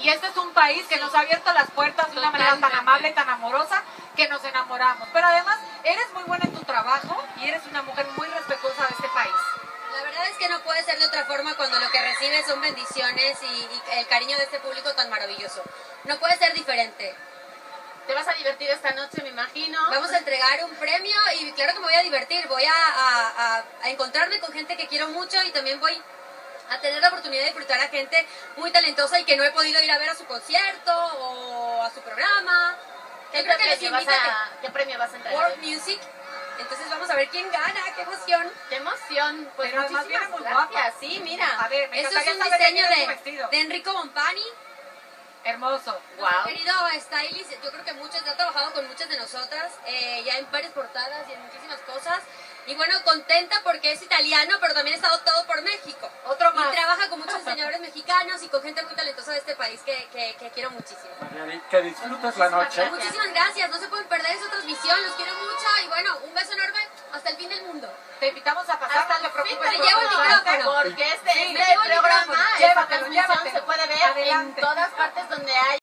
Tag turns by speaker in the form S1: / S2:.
S1: Y este es un país que nos ha abierto las puertas de una manera tan amable, tan amorosa, que nos enamoramos. Pero además, eres muy buena en tu trabajo y eres una mujer muy respetuosa de este país.
S2: La verdad es que no puede ser de otra forma cuando lo que recibes son bendiciones y el cariño de este público tan maravilloso. No puede ser diferente.
S3: Te vas a divertir esta noche, me imagino.
S2: Vamos a entregar un premio y claro que me voy a divertir. Voy a encontrarme con gente que quiero mucho y también voy a tener la oportunidad de disfrutar a gente muy talentosa y que no he podido ir a ver a su concierto o a su programa.
S3: ¿Qué premio vas a entregar?
S2: World Music. Entonces vamos a ver quién gana, qué emoción.
S3: ¡Qué emoción! Pues
S1: pero además viene muy
S3: gracias. Sí, mira.
S1: A ver, me
S2: Eso es un
S1: saber
S2: diseño
S1: de
S2: de Enrico Bompani.
S1: Hermoso.
S3: Wow.
S2: Querido stylist, yo creo que ha trabajado con muchas de nosotras, ya en varias portadas y en muchísimas cosas. Y bueno, contenta porque es italiano, pero también ha estado todo por México.
S1: Otro más.
S2: Y trabaja con muchos diseñadores mexicanos y con gente muy talentosa de este país que quiero muchísimo.
S4: Que disfrutes la noche.
S2: Muchísimas gracias, no se pueden perder esa transmisión, los quiero mucho y bueno, un beso enorme hasta el fin del mundo.
S1: Te invitamos a pasar, no te preocupes.
S2: Me llevo el micrófono.
S3: Porque este
S2: Me llevo el
S3: programa,
S2: micrófono.
S3: esta
S1: Llévatelo,
S3: transmisión
S1: llévatelo.
S3: se puede ver
S1: Adelante.
S3: en todas partes donde hay